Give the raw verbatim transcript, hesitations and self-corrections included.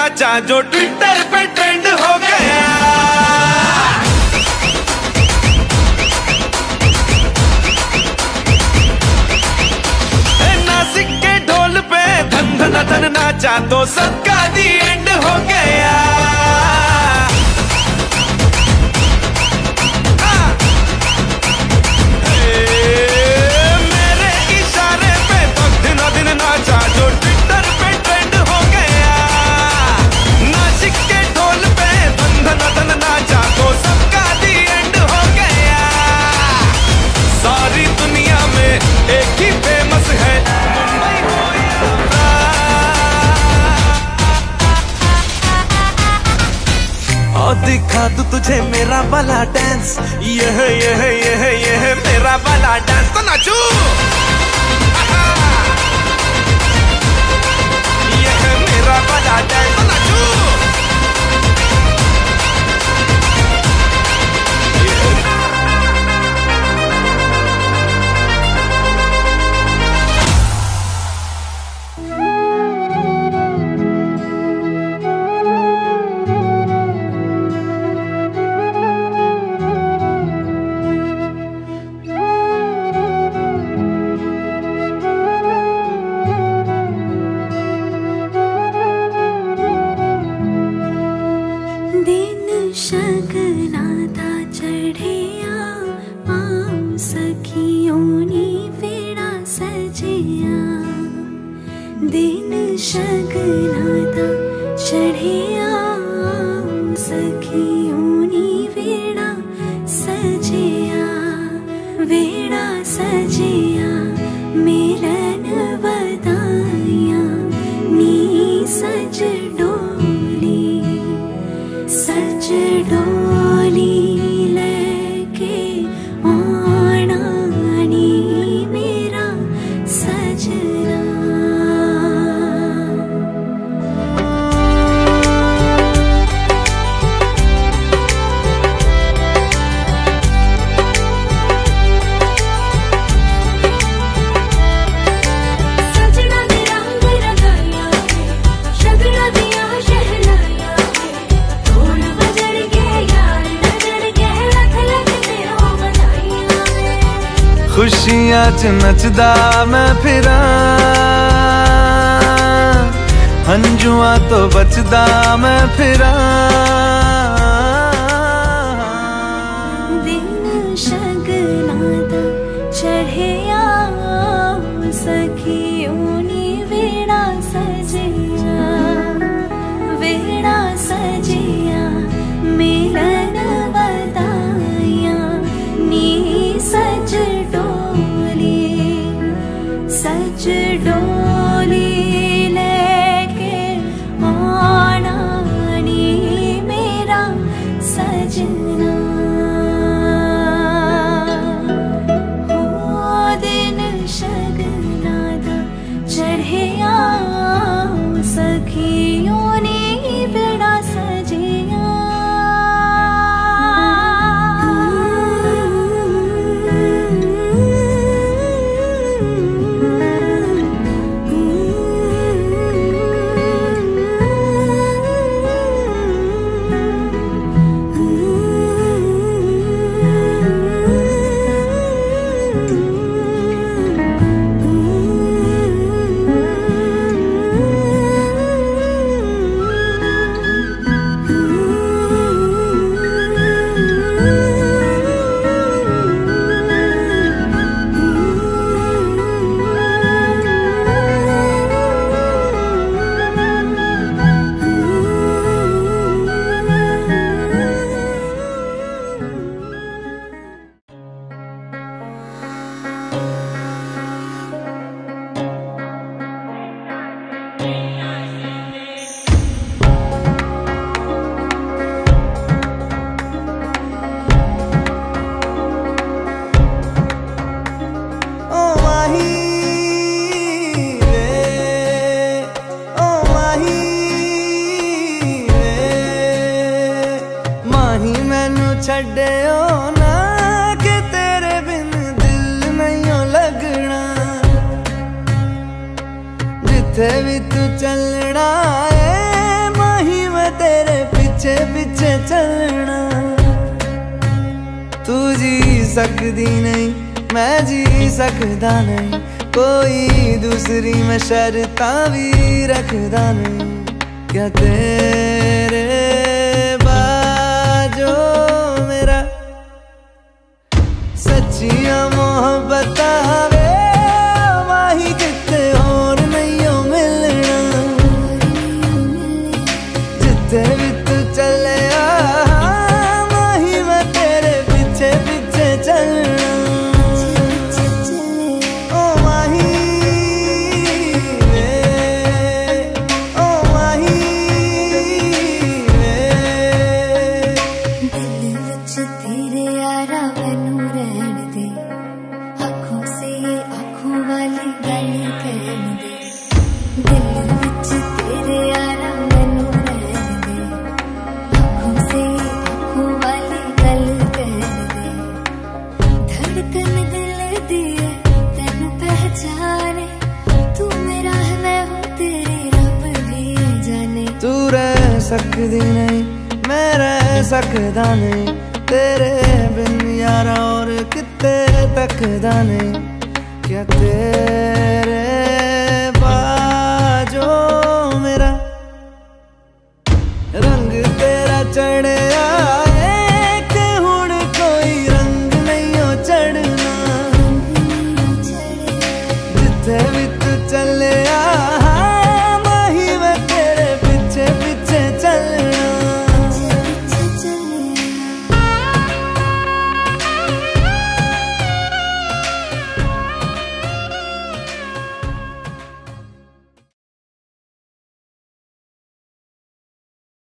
नाचा जो ट्विटर पे ट्रेंड हो गया। नासिक के ढोल पे धन धन धन नाचा तो सबका दी एंड हो गया। मेरे इशारे पे तो दिनों दिन नाचा जो ट्विटर पे ट्रेंड हो गया। नासिक के ढोल पे धन धन धन नाचा तो सबका दी एंड हो गया। सारी दुनिया में एक ही फेमस है, मुंबई हो या और दिखा तू तुझे मेरा वाला डांस। ये है ये है ये है ये है मेरा वाला डांस, तो नाचू। ये है मेरा वाला डांस, तो नाचू। खुशियां च नचदा मैं फिरा, हंजुआ तो बचदा मैं फिरा। दिन शगना दा चढ़िया सखियों नी वेड़ा सजिया, वेड़ा सजिया मिलन वदाया नी सज सच डोली लेके आना नी मेरा सजना। हो दिन शगना दा चढ़िया सखियों ने बेड़ा सजिया। छड्डियो ना कि तेरे बिन दिल नहीं लगना, जिथे भी तू चलना है माही पिछे पिछे चलना। तू जी सकदी नहीं मैं जी सकदा नहीं, कोई दूसरी मैं शर्तां भी रखदा नहीं। क्या तेरे बाजो मेरा सच्चियां मोहब्बत वे माही किते और नहीं हो मिलना। जिथे भी तू चले माही मैं तेरे पीछे पीछे चलना। ओ माही वे, ओ माही वे। दिल विच तेरे यारा मैनू रहन दे, आँखों से आँखों वाली गल कहन दे। दिल विच तेरे यारा मैनू रहन दे, आँखों से आँखों वाली गल कहन दे। धड़कन दिल दी है तैनू पहचाने, तू मेरा है मैं हूँ तेरी रब भी जाने। तू रह सकदी नहीं मैं रह सकदा नहीं, तेरे बिन यारा और किते तकदा नहीं। क्या तेरे